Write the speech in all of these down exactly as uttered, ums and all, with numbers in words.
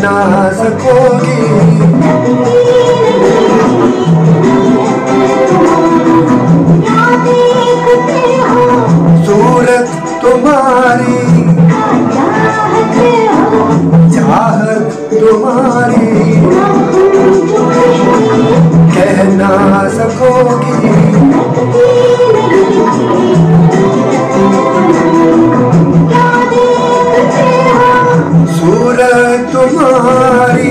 ना सकोगी। सूरत तुम्हारी चाहत तुम्हारी कह ना सकोगी। सूरत तुम्हारी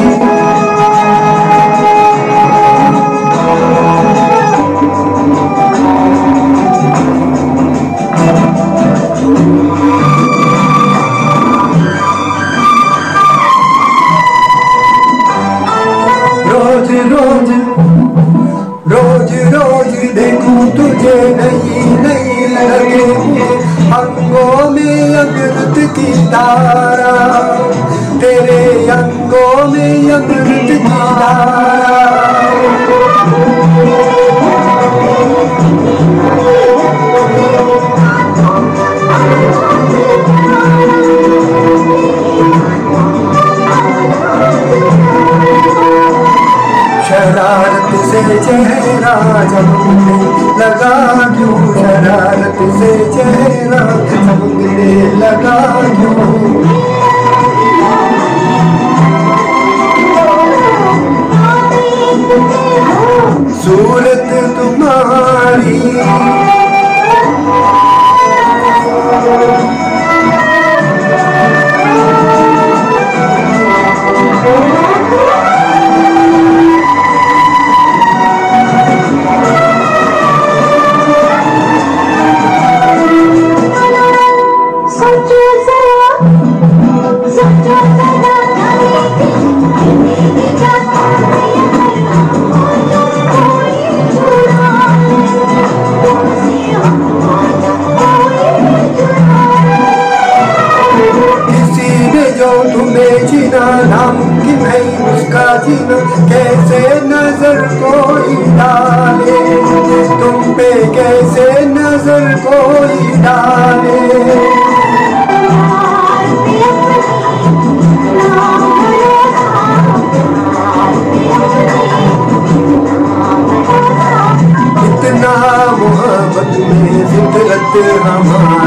रोज रोज रोज रोज देखूं तुझे नई नई लगे अंगों में अमृत की धारा, तेरे अंगों में अमृत की धारा। शरारत से चेहरा चमकने लगा क्यों, शरारत से चेहरा चमकने लगा क्यों। सूरत तुम्हारी जीना नामुमकिन है उसका जीना, कैसे नजर कोई डाले तुम पे, कैसे नजर कोई डाले। इतना मोहब्बत में फितरत हमारी